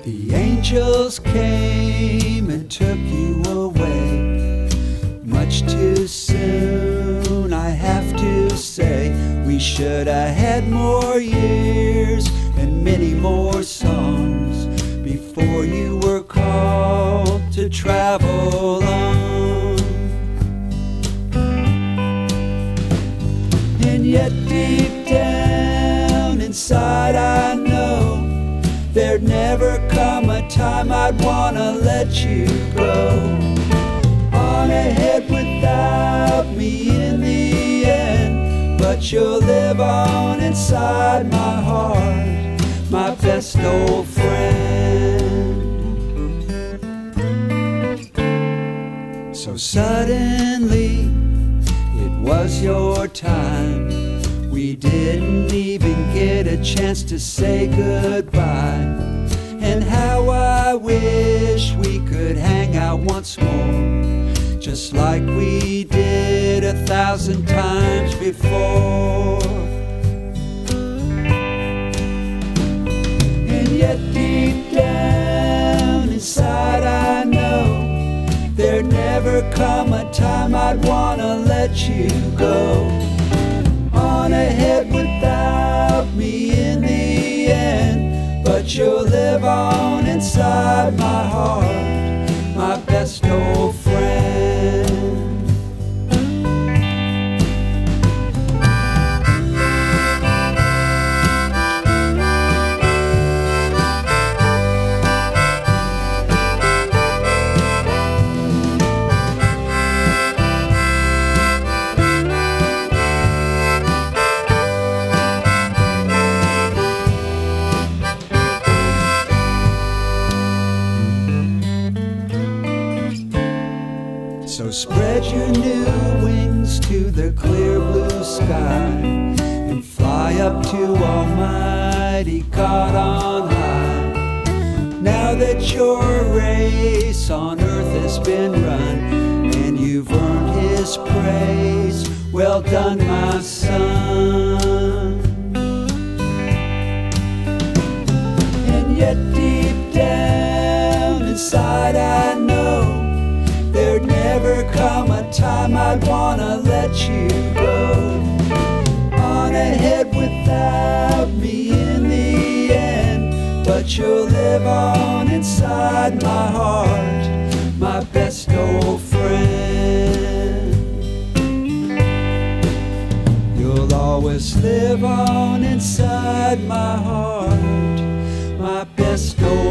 The angels came and took you away, much too soon, I have to say. We should have had more years and many more songs before you were called to travel on. And yet deep down inside I know there'd never come a time I'd wanna let you go. On ahead without me in the end, but you'll live on inside my heart, my best old friend. So suddenly it was your time. We didn't even get a chance to say goodbye. And how I wish we could hang out once more, just like we did 1,000 times before. And yet deep down inside I know there'd never come a time I'd wanna let you go. On ahead without me in the end, but you'll live on inside my heart, my best old friend. So spread your new wings to the clear blue sky and fly up to Almighty God on high. Now that your race on earth has been run and you've earned His praise, well done, my son. And yet deep down inside I know there'd never come a time I'd wanna let you go. On ahead without me in the end, but you'll live on inside my heart, my best old friend. You'll always live on inside my heart, my best old friend.